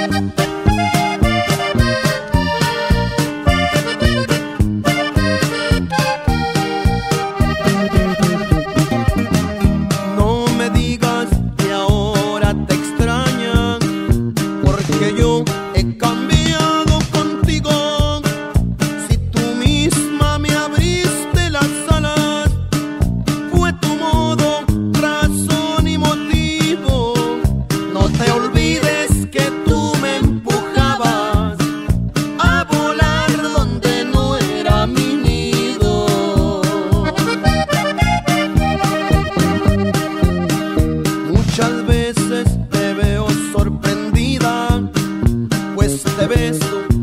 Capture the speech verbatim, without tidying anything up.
No me digas que ahora te extrañan, porque yo he cambiado contigo. Si tú misma me abriste las alas, fue tu modo, razón y motivo. No te olvides que tú me empujabas a volar donde no era mi nido. Muchas veces te veo sorprendida, pues te beso